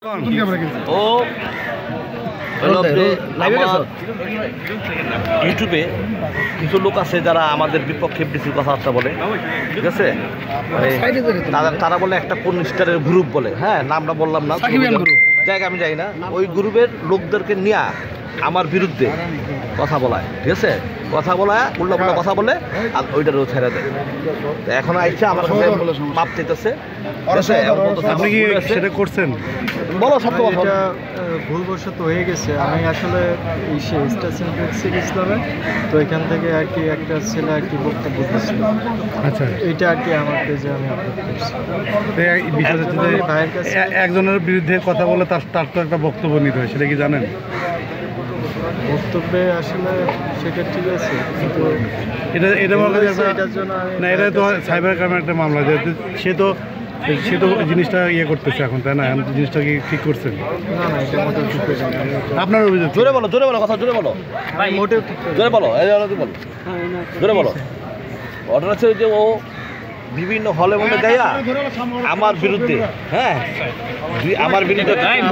ও ইউটিউবে কিছু লোক আছে যারা আমাদের বিপক্ষে বেশি কথাবার্তা বলে, ঠিক আছে? তারা বলে একটা কোন স্টারের গ্রুপ বলে, হ্যাঁ নামটা বললাম না, জায়গা আমি যাই না, ওই গ্রুপের লোকদেরকে নিয়ে আমার বিরুদ্ধে কথা বলায়, ঠিক আছে? কথা বলায় উল্টা পুল্টা কথা বলে আর ওইটারও ছেড়ে দেয়। এখন আইসা আমার কাছে মাপ চাইতেছে। আপনি কি সেটা করছেন? বলো সত্য কথা। ভুলবশত হয়ে গেছে। আমি আসলে স্টেশন ইসলামে তো এখান থেকে আর কি একটা ছেলে আর কি বক্তব্য দিচ্ছিল। আচ্ছা, এইটা আর কি আমার পেজে আমি আপলোড করছি। ভাইয়ের কাছে একজনের বিরুদ্ধে কথা বলে তার তো একটা বক্তব্য নিতে হয়, সেটা কি জানেন? বক্তব্যে আসলে সেটা ঠিক আছে, কিন্তু এটা না, এটা তো সাইবার ক্রাইমের একটা মামলা, যেহেতু সে তো জিনিসটা করতেছে এখন, তাই না? জিনিসটা কি ঠিক করছেন? না না, এটা মোটেও ঠিক করে আপনার অভিযোগ? জোরে বলো কথা জোরে বলো, মোটেও ঠিক করে জোরে বলো, জোরে বলো। ঘটনা হচ্ছে যে ও বিভিন্ন হলে মধ্যে দেয়া আমার বিরুদ্ধে, হ্যাঁ আমার বিরুদ্ধে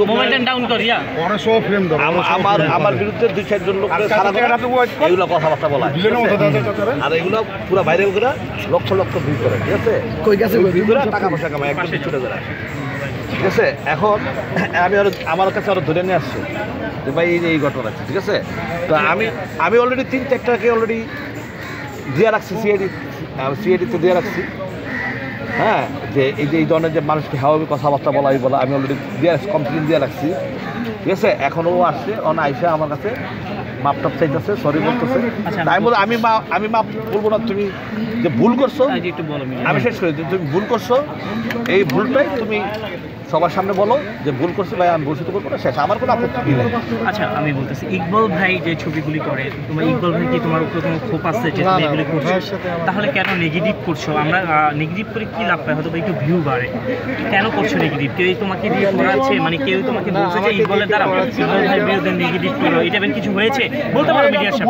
আমার বিরুদ্ধে 2-4 জন লোক এগুলো কথাবার্তা বলা, আর এগুলো পুরো ভাইরাল করে লক্ষ লক্ষ ভিউ করে, ঠিক আছে? টাকা পয়সা কামায় একদম ছুটে যায়, ঠিক আছে? এখন আমার কাছে আরো ধরে নিয়ে আসছে যে ভাই এই ঘটনা আছে, ঠিক আছে? তো আমি অলরেডি 3-4টাকে অলরেডি দিয়ে রাখছি, সিআইডিতে দিয়ে রাখছি, হ্যাঁ, যে এই ধরনের যে মানুষকে হেওয়াবি কথাবার্তা বলা আমি অলরেডি কমপ্লেন দিয়ে রাখছি, ঠিক আছে? এখন ও আসছে, আইসা আমার কাছে মাপ টাপ চাইতেছে, সরি বলতেছে। আমি মাপ বলবো না, তুমি যে ভুল করছো আমি শেষ করি, তুমি ভুল করছো, এই ভুলটাই তুমি সবার সামনে বলো যে ভুল করছি ভাই, আমি ভুল করবো না, শেষ, আমার কোনো আপত্তি নেই। আচ্ছা, আমি বলতেছি ইকবাল ভাই যে ছবিগুলি করে, তোমার ইকবাল ভাই কি তোমার উপরে কোনো ক্ষোভ আছে যে তুমি এগুলি করছো? তাহলে কেন নেগেটিভ করছো? আমরা নেগেটিভ করে কি লাভ পাই? হয়তো একটু ভিউ বাড়ে, কেন করছো নেগেটিভ? কেউ তোমাকে দিয়ে করাচ্ছে, মানে কেউ তোমাকে বলছে যে ইকবালের দ্বারা ইকবাল ভাই বিরুদ্ধে নেগেটিভ করো, এটা কিছু হয়েছে বলতে পারো মিডিয়ার সামনে?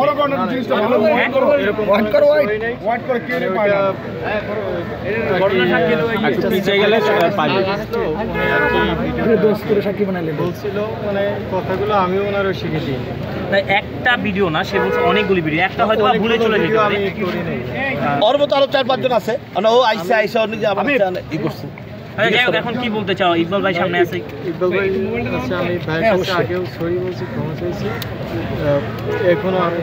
বলছিল মানে কথাগুলো আমিও ওনারও শিখে দিই। তাই একটা ভিডিও না, সে বলছে অনেকগুলি ভিডিও, একটা হয়তো ভুলে চলে যেতে পারে। ওর মতো আরো 4-5 জন আছে, ও আইসা নিজে আমার ই করছে। এখন কি বলতে চাও? ইকবাল ভাই সামনে আছে, ইকবাল ভাই আছে, আমি ভাইয়ের কাছে আগেও সরি বলছি, ক্ষমা চাইছি, এখনো আমি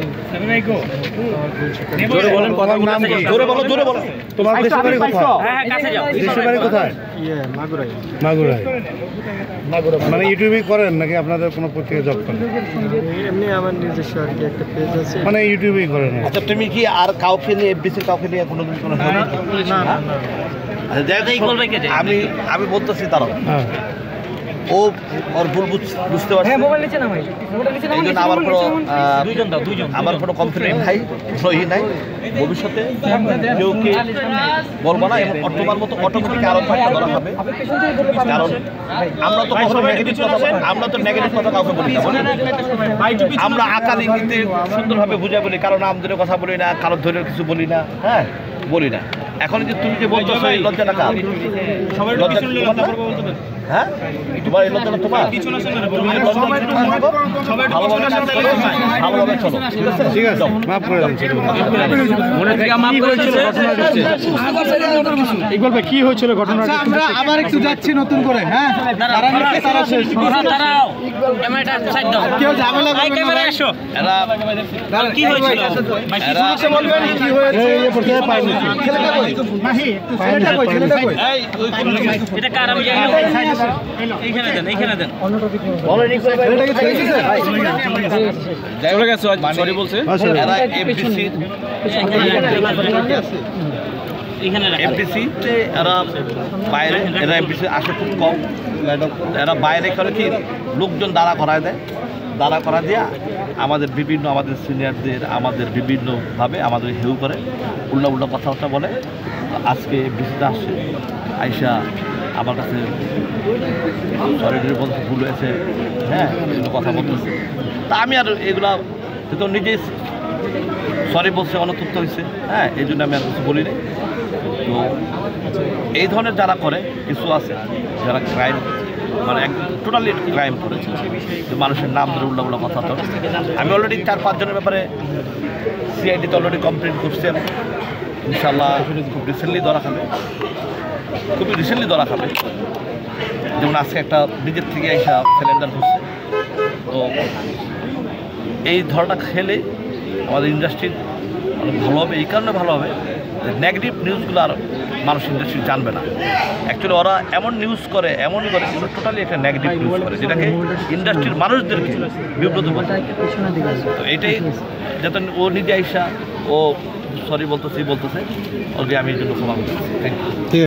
জোরে বলেন, কথা জোরে বলো। তোমার দেশের বাড়ি কোথায়? হ্যাঁ কাছে যাও। দেশের বাড়ি কোথায়? মাগুরায়। মানে ইউটিউবে করেন নাকি আপনাদের কোনো পত্রিকা জব করেন? এমনি আমার নিজস্ব আর কি একটা পেজ আছে, মানে ইউটিউবেই করেন। আচ্ছা, তুমি কি আর কাউকে নিয়ে এফবিসির কাউকে নিয়ে কোনো আমি বলতেছি তারা ওর ভুল বুঝতে পারছি, আমার কোনো কমপ্লেন নাই, সহি নাই, ভবিষ্যতে কেউ কে বলবো না, এবং তোমার মতো অটোমেটিক আরো ধরা হবে। কারণ আমরা তো নেগেটিভ কথা কাউকে বলি না, আমরা আকার ইঙ্গিতে সুন্দরভাবে বুঝাই বলি, কারণ আমাদের কথা বলি না, কারোর ধরে কিছু বলি না, হ্যাঁ বলি না। এখন যে তুমি যে বলছো লজ্জা টাকা, হ্যাঁ তোমার এই লজ্জাটা তোমার, ভালোভাবে চলো, ঠিক আছে? মাফ করে দেন। ইকবাল ভাই কি হয়েছিল ঘটনাটা? আমরা আবার একটু যাচ্ছি নতুন করে, হ্যাঁ কেউ ঝামেলা কি হয়েছিল? এটা কার? আমি জানি না। এইখানে দেন। চলে গেছে, সরি বলছে। এরা এফডিসিতে এরা বাইরে, এরা এফডিসি আসে খুব কম, এরা বাইরে করে কি লোকজন দাঁড়া করায় দেয়, দাঁড়া করা দেওয়া আমাদের সিনিয়রদের আমাদের বিভিন্নভাবে আমাদের হেউ করে, উল্টা কথাবার্তা বলে। আজকে এফডিসিতে আসছে, আইসা আমার কাছে সরিটির বলতে ভুল হয়েছে, হ্যাঁ এগুলো কথা বলতেছে। তা আমি আর এগুলা তো নিজেই সরি বলছে, অনুতপ্ত হয়েছে, হ্যাঁ এই জন্য আমি আর কিছু বলি নাই। তো এই ধরনের যারা করে কিছু আছে যারা ক্রাইম মানে একদম টোটালি ক্রাইম করেছে, যে মানুষের নাম ধরে উল্লা কথা তো। আমি অলরেডি 4-5 জনের ব্যাপারে সিআইডিতে অলরেডি কমপ্লেন করছি, ইনশাল্লাহ খুব রিসেন্টলি ধরা খাবে, খুবই রিসেন্টলি ধরা খাবে। যেমন আজকে একটা নিজের থেকে এসা সিলিন্ডার হচ্ছে, তো এই ধরনের খেলে আমাদের ইন্ডাস্ট্রির অনেক ভালো হবে। এই কারণে ভালো হবে যে নেগেটিভ নিউজগুলো আর মানুষ ইন্ডাস্ট্রি জানবে না। অ্যাকচুয়ালি ওরা এমন নিউজ করে, এমনই করে যেগুলো টোটালি একটা নেগেটিভ নিউজ করে, যেটাকে ইন্ডাস্ট্রির মানুষদেরকে বিব্রত করে। তো এইটাই যাতে ও নিজে আইসা ও সরি বলতেছে ওকে আমি এই জন্য ক্ষমা করতেছি। Thank you.